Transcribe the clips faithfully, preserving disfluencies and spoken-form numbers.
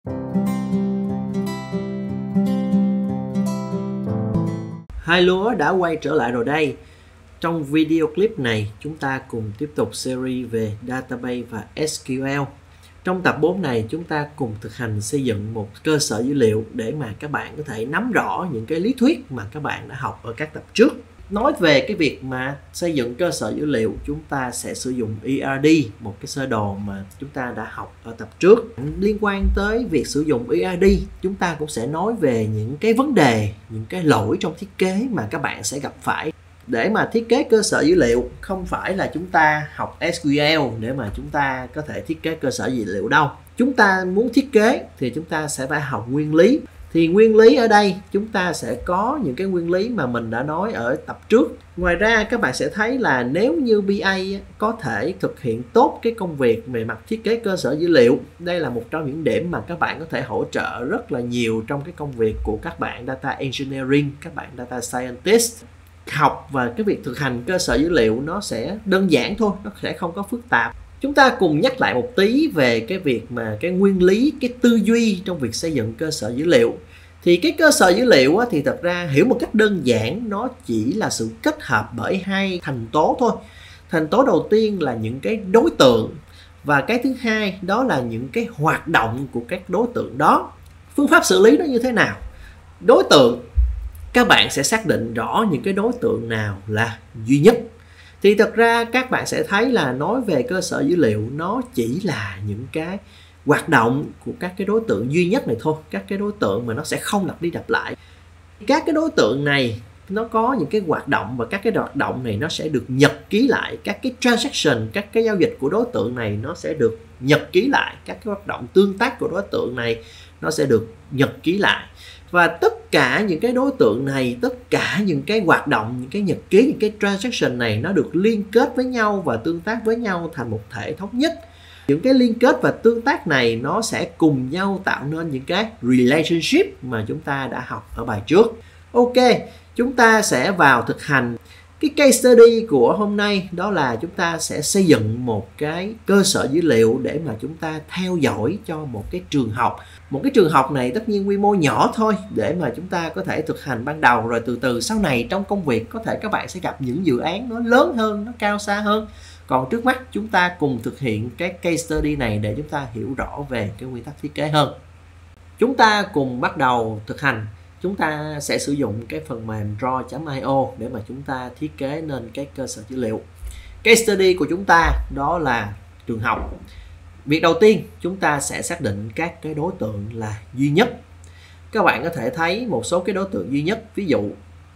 Hai lúa đã quay trở lại rồi đây. Trong video clip này, chúng ta cùng tiếp tục series về Database và ét quy lờ. Trong tập bốn này, chúng ta cùng thực hành xây dựng một cơ sở dữ liệu để mà các bạn có thể nắm rõ những cái lý thuyết mà các bạn đã học ở các tập trước. Nói về cái việc mà xây dựng cơ sở dữ liệu, chúng ta sẽ sử dụng e rờ đê, một cái sơ đồ mà chúng ta đã học ở tập trước. Liên quan tới việc sử dụng e rờ đê, chúng ta cũng sẽ nói về những cái vấn đề, những cái lỗi trong thiết kế mà các bạn sẽ gặp phải. Để mà thiết kế cơ sở dữ liệu, không phải là chúng ta học ét quy lờ để mà chúng ta có thể thiết kế cơ sở dữ liệu đâu. Chúng ta muốn thiết kế thì chúng ta sẽ phải học nguyên lý. Thì nguyên lý ở đây chúng ta sẽ có những cái nguyên lý mà mình đã nói ở tập trước. Ngoài ra các bạn sẽ thấy là nếu như bê a có thể thực hiện tốt cái công việc về mặt thiết kế cơ sở dữ liệu, đây là một trong những điểm mà các bạn có thể hỗ trợ rất là nhiều trong cái công việc của các bạn Data Engineering, các bạn Data Scientist. Học và cái việc thực hành cơ sở dữ liệu nó sẽ đơn giản thôi, nó sẽ không có phức tạp. Chúng ta cùng nhắc lại một tí về cái việc mà cái nguyên lý, cái tư duy trong việc xây dựng cơ sở dữ liệu. Thì cái cơ sở dữ liệu á, thì thật ra hiểu một cách đơn giản, nó chỉ là sự kết hợp bởi hai thành tố thôi. Thành tố đầu tiên là những cái đối tượng, và cái thứ hai đó là những cái hoạt động của các đối tượng đó. Phương pháp xử lý nó như thế nào? Đối tượng, các bạn sẽ xác định rõ những cái đối tượng nào là duy nhất. Thì thật ra các bạn sẽ thấy là nói về cơ sở dữ liệu nó chỉ là những cái hoạt động của các cái đối tượng duy nhất này thôi, các cái đối tượng mà nó sẽ không lặp đi lặp lại. Các cái đối tượng này nó có những cái hoạt động, và các cái hoạt động này nó sẽ được nhật ký lại. Các cái transaction, các cái giao dịch của đối tượng này nó sẽ được nhật ký lại. Các cái hoạt động tương tác của đối tượng này nó sẽ được nhật ký lại. Và tất cả những cái đối tượng này, tất cả những cái hoạt động, những cái nhật ký, những cái transaction này nó được liên kết với nhau và tương tác với nhau thành một thể thống nhất. Những cái liên kết và tương tác này nó sẽ cùng nhau tạo nên những cái relationship mà chúng ta đã học ở bài trước. Ok, chúng ta sẽ vào thực hành. Cái case study của hôm nay đó là chúng ta sẽ xây dựng một cái cơ sở dữ liệu để mà chúng ta theo dõi cho một cái trường học. Một cái trường học này tất nhiên quy mô nhỏ thôi, để mà chúng ta có thể thực hành ban đầu, rồi từ từ sau này trong công việc có thể các bạn sẽ gặp những dự án nó lớn hơn, nó cao xa hơn. Còn trước mắt chúng ta cùng thực hiện cái case study này để chúng ta hiểu rõ về cái nguyên tắc thiết kế hơn. Chúng ta cùng bắt đầu thực hành. Chúng ta sẽ sử dụng cái phần mềm draw chấm i o để mà chúng ta thiết kế nên cái cơ sở dữ liệu. Case study của chúng ta đó là trường học. Việc đầu tiên chúng ta sẽ xác định các cái đối tượng là duy nhất. Các bạn có thể thấy một số cái đối tượng duy nhất, ví dụ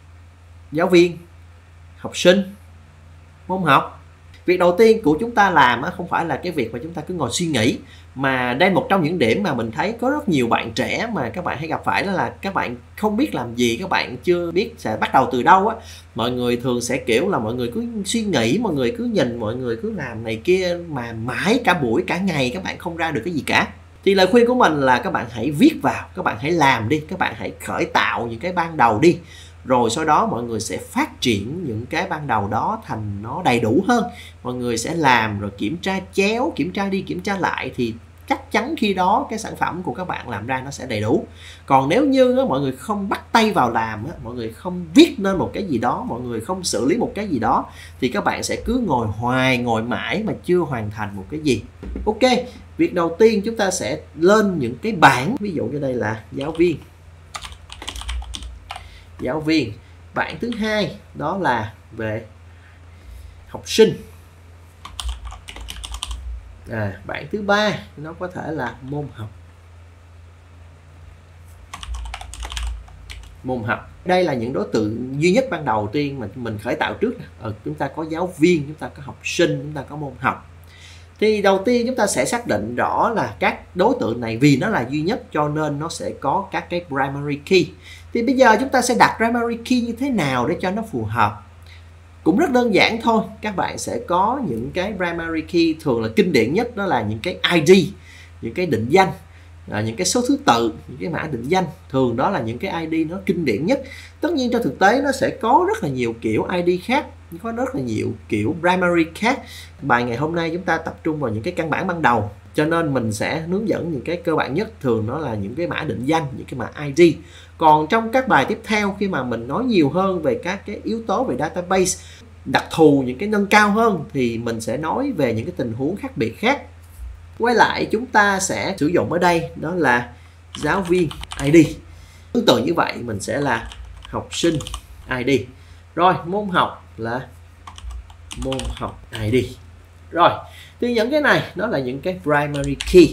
giáo viên, học sinh, môn học. Việc đầu tiên của chúng ta làm không phải là cái việc mà chúng ta cứ ngồi suy nghĩ, mà đây một trong những điểm mà mình thấy có rất nhiều bạn trẻ mà các bạn hay gặp phải, đó là các bạn không biết làm gì, các bạn chưa biết sẽ bắt đầu từ đâu á. Mọi người thường sẽ kiểu là mọi người cứ suy nghĩ, mọi người cứ nhìn, mọi người cứ làm này kia mà mãi cả buổi cả ngày các bạn không ra được cái gì cả. Thì lời khuyên của mình là các bạn hãy viết vào, các bạn hãy làm đi, các bạn hãy khởi tạo những cái ban đầu đi. Rồi sau đó mọi người sẽ phát triển những cái ban đầu đó thành nó đầy đủ hơn. Mọi người sẽ làm rồi kiểm tra chéo, kiểm tra đi kiểm tra lại, thì chắc chắn khi đó cái sản phẩm của các bạn làm ra nó sẽ đầy đủ. Còn nếu như á, mọi người không bắt tay vào làm, á, mọi người không viết nên một cái gì đó, mọi người không xử lý một cái gì đó, thì các bạn sẽ cứ ngồi hoài, ngồi mãi mà chưa hoàn thành một cái gì. Ok, việc đầu tiên chúng ta sẽ lên những cái bảng. Ví dụ như đây là giáo viên. Giáo viên. Bảng thứ hai đó là về học sinh. À, bảng thứ ba nó có thể là môn học. Môn học. Đây là những đối tượng duy nhất ban đầu tiên mà mình khởi tạo trước. Ờ, chúng ta có giáo viên, chúng ta có học sinh, chúng ta có môn học. Thì đầu tiên chúng ta sẽ xác định rõ là các đối tượng này, vì nó là duy nhất cho nên nó sẽ có các cái primary key. Thì bây giờ chúng ta sẽ đặt primary key như thế nào để cho nó phù hợp? Cũng rất đơn giản thôi. Các bạn sẽ có những cái primary key, thường là kinh điển nhất đó là những cái i đê, những cái định danh, những cái số thứ tự, những cái mã định danh. Thường đó là những cái i đê nó kinh điển nhất. Tất nhiên trong thực tế nó sẽ có rất là nhiều kiểu i đê khác. có rất là nhiều kiểu primary khác. Bài ngày hôm nay chúng ta tập trung vào những cái căn bản ban đầu, cho nên mình sẽ hướng dẫn những cái cơ bản nhất, thường nó là những cái mã định danh, những cái mã i đê. Còn trong các bài tiếp theo, khi mà mình nói nhiều hơn về các cái yếu tố về database, đặc thù, những cái nâng cao hơn, thì mình sẽ nói về những cái tình huống khác biệt khác. Quay lại, chúng ta sẽ sử dụng ở đây đó là giáo viên i đê. Tương tự như vậy, mình sẽ là học sinh i đê. Rồi, môn học là môn học i đê. Rồi, thì những cái này nó là những cái primary key.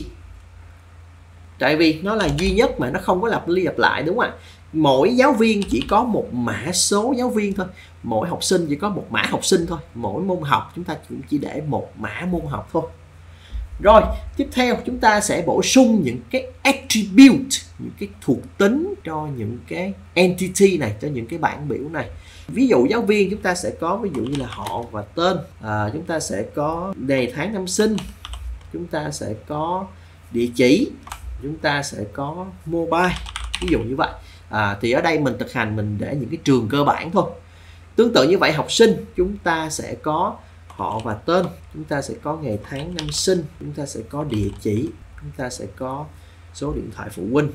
Tại vì nó là duy nhất mà nó không có lặp đi lặp lại, đúng không ạ? Mỗi giáo viên chỉ có một mã số giáo viên thôi, mỗi học sinh chỉ có một mã học sinh thôi, mỗi môn học chúng ta cũng chỉ để một mã môn học thôi. Rồi, tiếp theo chúng ta sẽ bổ sung những cái attribute, những cái thuộc tính cho những cái entity này, cho những cái bảng biểu này. Ví dụ giáo viên chúng ta sẽ có ví dụ như là họ và tên, à, chúng ta sẽ có ngày tháng năm sinh, chúng ta sẽ có địa chỉ, chúng ta sẽ có mobile, ví dụ như vậy. À, thì ở đây mình thực hành mình để những cái trường cơ bản thôi. Tương tự như vậy, học sinh chúng ta sẽ có họ và tên, chúng ta sẽ có ngày tháng năm sinh, chúng ta sẽ có địa chỉ, chúng ta sẽ có số điện thoại phụ huynh.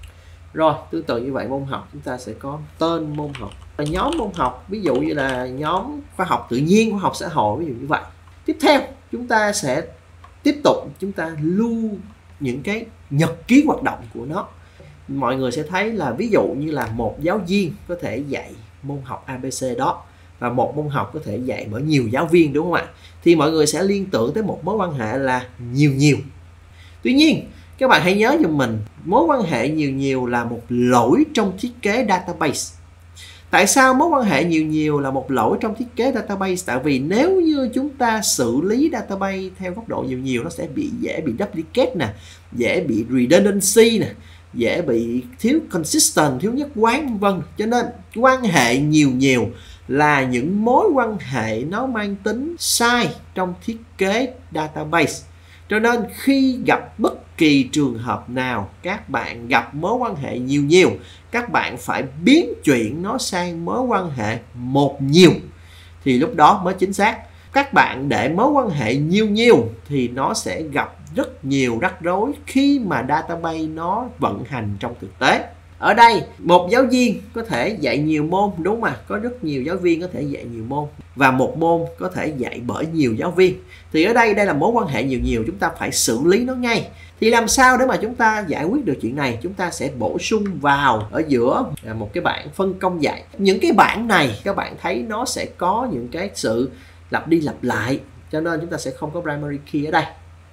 Rồi, tương tự như vậy, môn học chúng ta sẽ có tên môn học. Và nhóm môn học, ví dụ như là nhóm khoa học tự nhiên, khoa học xã hội, ví dụ như vậy. Tiếp theo, chúng ta sẽ tiếp tục chúng ta lưu những cái nhật ký hoạt động của nó. Mọi người sẽ thấy là ví dụ như là một giáo viên có thể dạy môn học a bê xê đó, và một môn học có thể dạy bởi nhiều giáo viên, đúng không ạ? Thì mọi người sẽ liên tưởng tới một mối quan hệ là nhiều nhiều. Tuy nhiên, các bạn hãy nhớ giùm mình, mối quan hệ nhiều nhiều là một lỗi trong thiết kế database. Tại sao mối quan hệ nhiều nhiều là một lỗi trong thiết kế database? Tại vì nếu như chúng ta xử lý database theo góc độ nhiều nhiều, nó sẽ bị dễ bị duplicate nè, dễ bị redundancy nè, dễ bị thiếu consistent, thiếu nhất quán, vân vân. Cho nên quan hệ nhiều nhiều là những mối quan hệ nó mang tính sai trong thiết kế database. Cho nên khi gặp bất kỳ trường hợp nào các bạn gặp mối quan hệ nhiều nhiều, các bạn phải biến chuyển nó sang mối quan hệ một nhiều, thì lúc đó mới chính xác. Các bạn để mối quan hệ nhiều nhiều thì nó sẽ gặp rất nhiều rắc rối khi mà database nó vận hành trong thực tế. Ở đây một giáo viên có thể dạy nhiều môn, đúng mà có rất nhiều giáo viên có thể dạy nhiều môn, và một môn có thể dạy bởi nhiều giáo viên. Thì ở đây đây là mối quan hệ nhiều nhiều, chúng ta phải xử lý nó ngay. Thì làm sao để mà chúng ta giải quyết được chuyện này? Chúng ta sẽ bổ sung vào ở giữa một cái bảng phân công dạy. Những cái bảng này các bạn thấy nó sẽ có những cái sự lặp đi lặp lại, cho nên chúng ta sẽ không có primary key ở đây.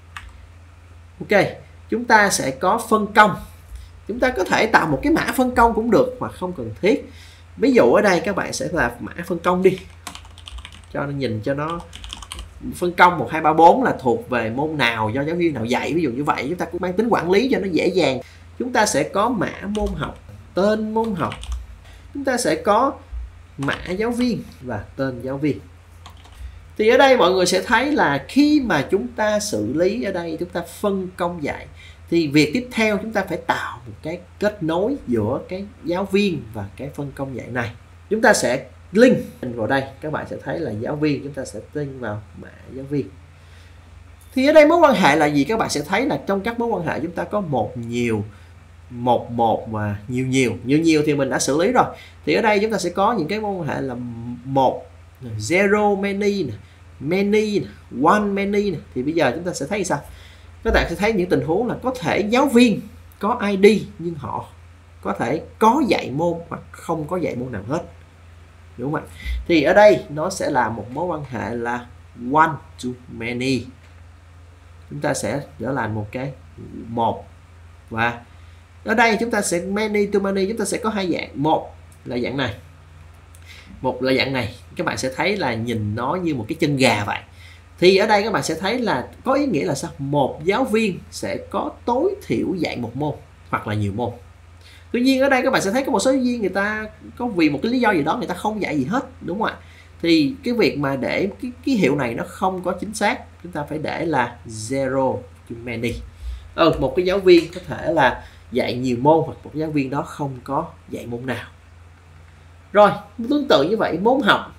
Ok, chúng ta sẽ có phân công. Chúng ta có thể tạo một cái mã phân công cũng được, hoặc không cần thiết. Ví dụ ở đây các bạn sẽ là mã phân công đi, cho nó nhìn cho nó phân công một hai ba bốn là thuộc về môn nào, do giáo viên nào dạy, ví dụ như vậy. Chúng ta cũng mang tính quản lý cho nó dễ dàng. Chúng ta sẽ có mã môn học, tên môn học, chúng ta sẽ có mã giáo viên và tên giáo viên. Thì ở đây mọi người sẽ thấy là khi mà chúng ta xử lý ở đây, chúng ta phân công dạy, thì việc tiếp theo chúng ta phải tạo một cái kết nối giữa cái giáo viên và cái phân công dạy này. Chúng ta sẽ link vào đây, các bạn sẽ thấy là giáo viên, chúng ta sẽ link vào mã giáo viên. Thì ở đây mối quan hệ là gì? Các bạn sẽ thấy là trong các mối quan hệ chúng ta có một nhiều, một một và nhiều nhiều. Nhiều nhiều thì mình đã xử lý rồi. Thì ở đây chúng ta sẽ có những cái mối quan hệ là một, zero many, many, one many. Thì bây giờ chúng ta sẽ thấy sao? Các bạn sẽ thấy những tình huống là có thể giáo viên có i đê nhưng họ có thể có dạy môn hoặc không có dạy môn nào hết, đúng không ạ? Thì ở đây nó sẽ là một mối quan hệ là one to many. Chúng ta sẽ trở lại một cái một, và ở đây chúng ta sẽ many to many, chúng ta sẽ có hai dạng. Một là dạng này, một là dạng này. Các bạn sẽ thấy là nhìn nó như một cái chân gà vậy. Thì ở đây các bạn sẽ thấy là có ý nghĩa là sao? Một giáo viên sẽ có tối thiểu dạy một môn hoặc là nhiều môn. Tuy nhiên ở đây các bạn sẽ thấy có một số giáo viên người ta có vì một cái lý do gì đó người ta không dạy gì hết, đúng không ạ? Thì cái việc mà để cái ký hiệu này nó không có chính xác, chúng ta phải để là zero to many. Ừ, một cái giáo viên có thể là dạy nhiều môn hoặc một giáo viên đó không có dạy môn nào. Rồi, tương tự như vậy, môn học.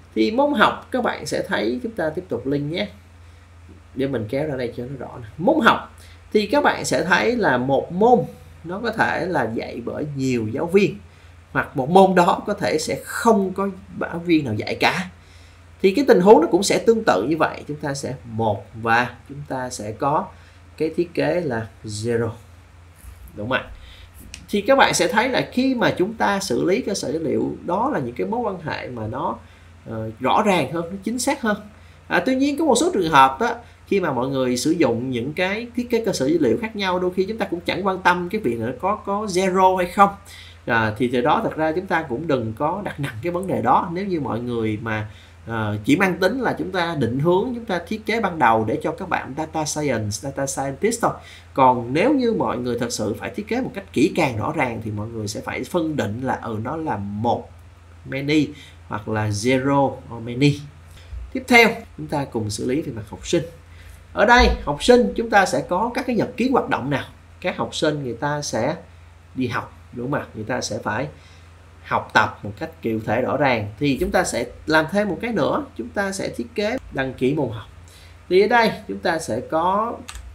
Thì môn học các bạn sẽ thấy, chúng ta tiếp tục link nhé, để mình kéo ra đây cho nó rõ. Môn học thì các bạn sẽ thấy là một môn nó có thể là dạy bởi nhiều giáo viên, hoặc một môn đó có thể sẽ không có giáo viên nào dạy cả. Thì cái tình huống nó cũng sẽ tương tự như vậy, chúng ta sẽ một và chúng ta sẽ có cái thiết kế là zero, đúng không ạ? Thì các bạn sẽ thấy là khi mà chúng ta xử lý cơ sở dữ liệu, đó là những cái mối quan hệ mà nó uh, rõ ràng hơn, nó chính xác hơn. À, tuy nhiên có một số trường hợp đó, khi mà mọi người sử dụng những cái thiết kế cơ sở dữ liệu khác nhau, đôi khi chúng ta cũng chẳng quan tâm cái việc là có có zero hay không. À, thì từ đó thật ra chúng ta cũng đừng có đặt nặng cái vấn đề đó. Nếu như mọi người mà uh, chỉ mang tính là chúng ta định hướng, chúng ta thiết kế ban đầu để cho các bạn data science, data scientist thôi. Còn nếu như mọi người thật sự phải thiết kế một cách kỹ càng rõ ràng thì mọi người sẽ phải phân định là ừ nó là một many hoặc là zero or many. Tiếp theo chúng ta cùng xử lý về mặt học sinh. Ở đây học sinh chúng ta sẽ có các cái nhật ký hoạt động nào. Các học sinh người ta sẽ đi học, đúng không ạ? Người ta sẽ phải học tập một cách cụ thể rõ ràng. Thì chúng ta sẽ làm thêm một cái nữa, chúng ta sẽ thiết kế đăng ký môn học. Thì ở đây chúng ta sẽ có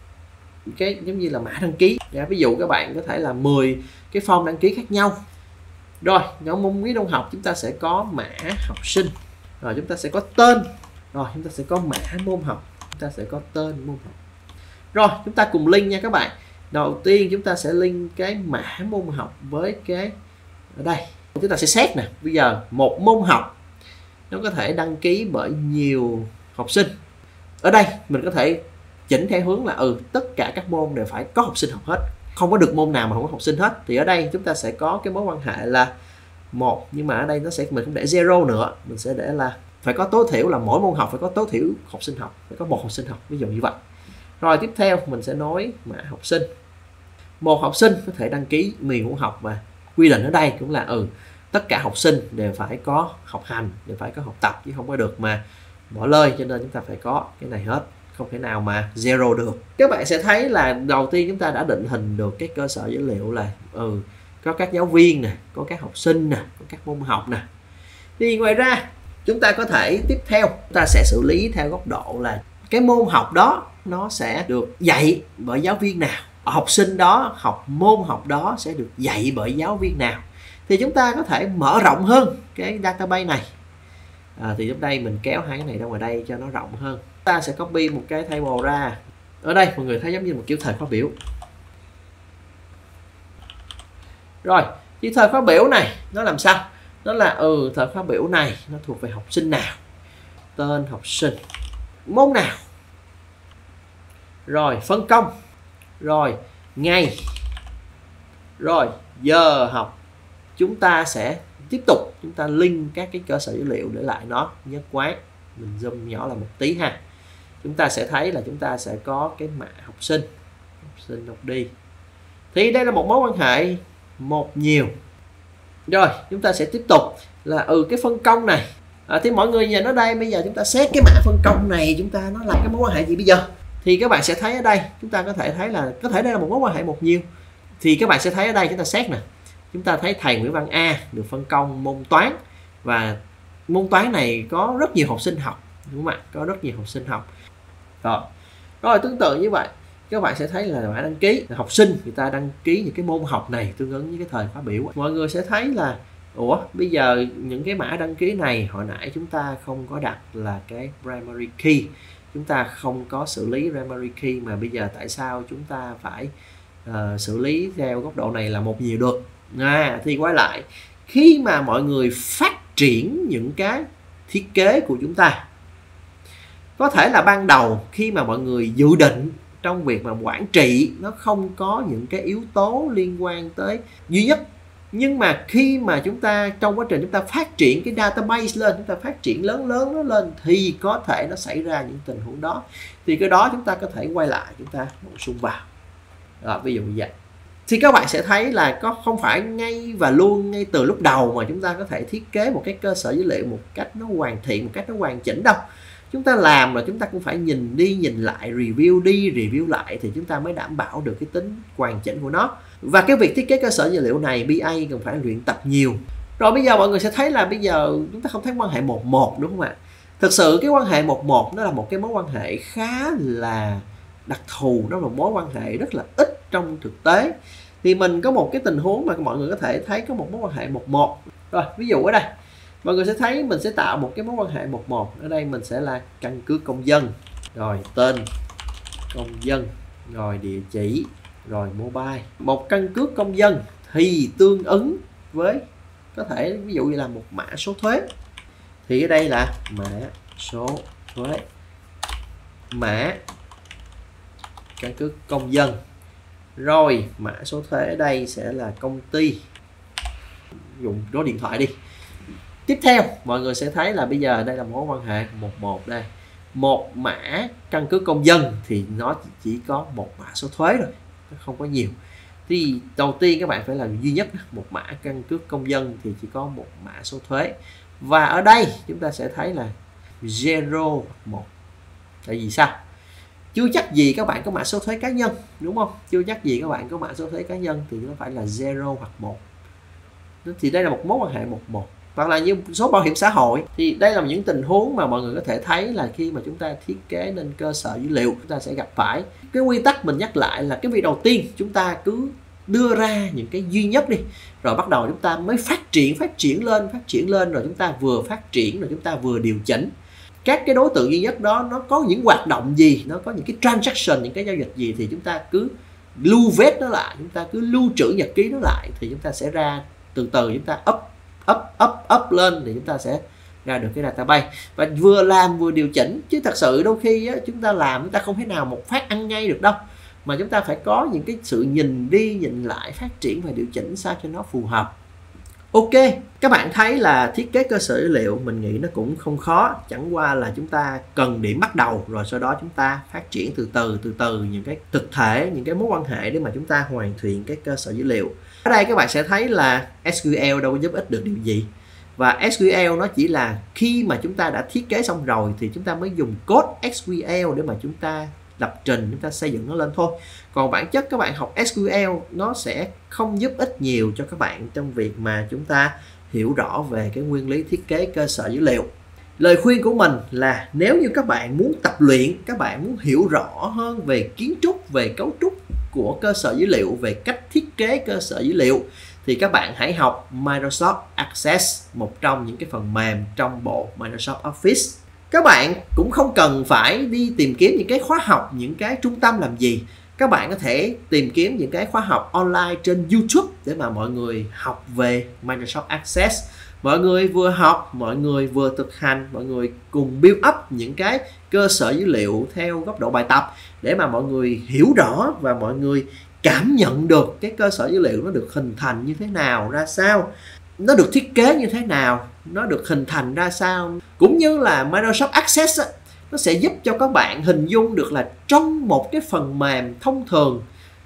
cái giống như là mã đăng ký. Ví dụ các bạn có thể là mười cái form đăng ký khác nhau. Rồi nhóm môn quý môn học chúng ta sẽ có mã học sinh. Rồi chúng ta sẽ có tên. Rồi chúng ta sẽ có mã môn học. Chúng ta sẽ có tên môn học. Rồi chúng ta cùng link nha các bạn. Đầu tiên chúng ta sẽ link cái mã môn học với cái ở đây. Chúng ta sẽ xét nè, bây giờ một môn học nó có thể đăng ký bởi nhiều học sinh. Ở đây mình có thể chỉnh theo hướng là ừ tất cả các môn đều phải có học sinh học hết, không có được môn nào mà không có học sinh hết. Thì ở đây chúng ta sẽ có cái mối quan hệ là một, nhưng mà ở đây nó sẽ mình không để zero nữa, mình sẽ để là phải có tối thiểu là mỗi môn học phải có tối thiểu học sinh học, phải có một học sinh học, ví dụ như vậy. Rồi tiếp theo mình sẽ nói mã học sinh. Một học sinh có thể đăng ký nhiều môn học, mà quy định ở đây cũng là ừ tất cả học sinh đều phải có học hành, đều phải có học tập, chứ không có được mà bỏ lơi. Cho nên chúng ta phải có cái này hết, không thể nào mà zero được. Các bạn sẽ thấy là đầu tiên chúng ta đã định hình được cái cơ sở dữ liệu là ừ có các giáo viên nè, có các học sinh nè, có các môn học nè. Thì ngoài ra chúng ta có thể tiếp theo chúng ta sẽ xử lý theo góc độ là cái môn học đó nó sẽ được dạy bởi giáo viên nào, học sinh đó học môn học đó sẽ được dạy bởi giáo viên nào. Thì chúng ta có thể mở rộng hơn cái database này. À, thì lúc đây mình kéo hai cái này ra ngoài đây cho nó rộng hơn. Chúng ta sẽ copy một cái table ra. Ở đây mọi người thấy giống như một kiểu thời khóa biểu. Rồi, thì thời khóa biểu này nó làm sao? Nó là ừ thời khóa biểu này nó thuộc về học sinh nào, tên học sinh, môn nào, rồi phân công, rồi ngày, rồi giờ học. Chúng ta sẽ tiếp tục chúng ta link các cái cơ sở dữ liệu để lại nó nhất quán. Mình zoom nhỏ là một tí ha. Chúng ta sẽ thấy là chúng ta sẽ có cái mã học sinh, học sinh học đi. Thì đây là một mối quan hệ một nhiều. Rồi chúng ta sẽ tiếp tục là ừ cái phân công này. À, thì mọi người nhìn ở đây, bây giờ chúng ta xét cái mã phân công này, chúng ta nó là cái mối quan hệ gì bây giờ? Thì các bạn sẽ thấy ở đây, chúng ta có thể thấy là có thể đây là một mối quan hệ một nhiều. Thì các bạn sẽ thấy ở đây chúng ta xét nè. Chúng ta thấy thầy Nguyễn Văn A được phân công môn toán, và môn toán này có rất nhiều học sinh học, đúng không ạ? Có rất nhiều học sinh học. Rồi, rồi tương tự như vậy, các bạn sẽ thấy là mã đăng ký học sinh người ta đăng ký những cái môn học này tương ứng với cái thời khóa biểu. Mọi người sẽ thấy là ủa bây giờ những cái mã đăng ký này hồi nãy chúng ta không có đặt là cái primary key, chúng ta không có xử lý primary key, mà bây giờ tại sao chúng ta phải uh, xử lý theo góc độ này là một nhiều được? À, thì quay lại, khi mà mọi người phát triển những cái thiết kế của chúng ta, có thể là ban đầu khi mà mọi người dự định trong việc mà quản trị nó không có những cái yếu tố liên quan tới duy nhất, nhưng mà khi mà chúng ta trong quá trình chúng ta phát triển cái database lên, chúng ta phát triển lớn lớn nó lên, thì có thể nó xảy ra những tình huống đó. Thì cái đó chúng ta có thể quay lại, chúng ta bổ sung vào. Đó, ví dụ như vậy. Thì các bạn sẽ thấy là có không phải ngay và luôn ngay từ lúc đầu mà chúng ta có thể thiết kế một cái cơ sở dữ liệu một cách nó hoàn thiện, một cách nó hoàn chỉnh đâu. Chúng ta làm là chúng ta cũng phải nhìn đi nhìn lại, review đi review lại, thì chúng ta mới đảm bảo được cái tính hoàn chỉnh của nó. Và cái việc thiết kế cơ sở dữ liệu này bê a cần phải luyện tập nhiều. Rồi bây giờ mọi người sẽ thấy là bây giờ chúng ta không thấy quan hệ một một, đúng không ạ? Thực sự cái quan hệ một một nó là một cái mối quan hệ khá là đặc thù, nó là một mối quan hệ rất là ít trong thực tế. Thì mình có một cái tình huống mà mọi người có thể thấy có một mối quan hệ một một. Rồi ví dụ ở đây mọi người sẽ thấy mình sẽ tạo một cái mối quan hệ một một. Ở đây mình sẽ là căn cước công dân, rồi tên công dân, rồi địa chỉ, rồi mobile. Một căn cước công dân thì tương ứng với, có thể ví dụ như là một mã số thuế, thì ở đây là mã số thuế, mã căn cước công dân, rồi mã số thuế ở đây sẽ là công ty, dùng số điện thoại đi. Tiếp theo mọi người sẽ thấy là bây giờ đây là mối quan hệ một một đây. Một mã căn cước công dân thì nó chỉ có một mã số thuế rồi, không có nhiều. Thì đầu tiên các bạn phải làm duy nhất, một mã căn cước công dân thì chỉ có một mã số thuế. Và ở đây chúng ta sẽ thấy là zero một. Tại vì sao? Chưa chắc gì các bạn có mã số thuế cá nhân, đúng không? Chưa chắc gì các bạn có mã số thuế cá nhân thì nó phải là zero hoặc một. Thì đây là một mối quan hệ một một. Hoặc là như số bảo hiểm xã hội, thì đây là những tình huống mà mọi người có thể thấy là khi mà chúng ta thiết kế nên cơ sở dữ liệu chúng ta sẽ gặp phải. Cái quy tắc mình nhắc lại là cái việc đầu tiên chúng ta cứ đưa ra những cái duy nhất đi, rồi bắt đầu chúng ta mới phát triển phát triển lên phát triển lên rồi chúng ta vừa phát triển rồi chúng ta vừa điều chỉnh. Các cái đối tượng duy nhất đó nó có những hoạt động gì, nó có những cái transaction, những cái giao dịch gì thì chúng ta cứ lưu vết nó lại, chúng ta cứ lưu trữ nhật ký nó lại, thì chúng ta sẽ ra từ từ chúng ta up up up up lên thì chúng ta sẽ ra được cái database. Và vừa làm vừa điều chỉnh, chứ thật sự đôi khi á, chúng ta làm chúng ta không thể nào một phát ăn ngay được đâu, mà chúng ta phải có những cái sự nhìn đi nhìn lại, phát triển và điều chỉnh sao cho nó phù hợp. Ok, các bạn thấy là thiết kế cơ sở dữ liệu mình nghĩ nó cũng không khó, chẳng qua là chúng ta cần điểm bắt đầu, rồi sau đó chúng ta phát triển từ từ từ từ những cái thực thể, những cái mối quan hệ để mà chúng ta hoàn thiện cái cơ sở dữ liệu. Ở đây các bạn sẽ thấy là ét quy lờ đâu có giúp ích được điều gì. Và ét quy lờ nó chỉ là khi mà chúng ta đã thiết kế xong rồi thì chúng ta mới dùng code ét quy lờ để mà chúng ta lập trình, chúng ta xây dựng nó lên thôi. Còn bản chất các bạn học ét quy lờ nó sẽ không giúp ích nhiều cho các bạn trong việc mà chúng ta hiểu rõ về cái nguyên lý thiết kế cơ sở dữ liệu. Lời khuyên của mình là nếu như các bạn muốn tập luyện, các bạn muốn hiểu rõ hơn về kiến trúc, về cấu trúc của cơ sở dữ liệu, về cách thiết kế cơ sở dữ liệu, thì các bạn hãy học Microsoft Access, một trong những cái phần mềm trong bộ Microsoft Office. Các bạn cũng không cần phải đi tìm kiếm những cái khóa học, những cái trung tâm làm gì. Các bạn có thể tìm kiếm những cái khóa học online trên YouTube để mà mọi người học về Microsoft Access. Mọi người vừa học, mọi người vừa thực hành, mọi người cùng build up những cái cơ sở dữ liệu theo góc độ bài tập để mà mọi người hiểu rõ và mọi người cảm nhận được cái cơ sở dữ liệu nó được hình thành như thế nào, ra sao, nó được thiết kế như thế nào, nó được hình thành ra sao. Cũng như là Microsoft Access á, nó sẽ giúp cho các bạn hình dung được là trong một cái phần mềm thông thường,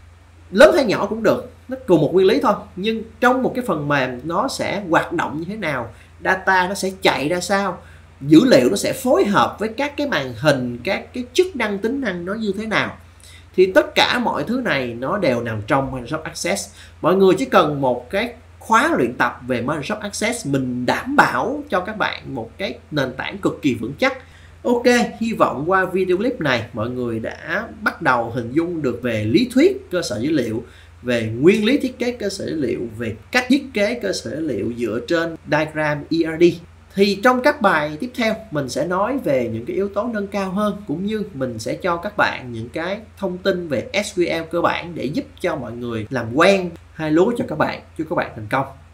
lớn hay nhỏ cũng được, nó cùng một nguyên lý thôi, nhưng trong một cái phần mềm nó sẽ hoạt động như thế nào, data nó sẽ chạy ra sao, dữ liệu nó sẽ phối hợp với các cái màn hình, các cái chức năng tính năng nó như thế nào. Thì tất cả mọi thứ này nó đều nằm trong Microsoft Access. Mọi người chỉ cần một cái khóa luyện tập về Microsoft Access, mình đảm bảo cho các bạn một cái nền tảng cực kỳ vững chắc. Ok, hy vọng qua video clip này mọi người đã bắt đầu hình dung được về lý thuyết cơ sở dữ liệu, về nguyên lý thiết kế cơ sở dữ liệu, về cách thiết kế cơ sở dữ liệu dựa trên diagram E R D. Thì trong các bài tiếp theo mình sẽ nói về những cái yếu tố nâng cao hơn, cũng như mình sẽ cho các bạn những cái thông tin về ét quy lờ cơ bản để giúp cho mọi người làm quen hai lúa cho các bạn. Chúc các bạn thành công.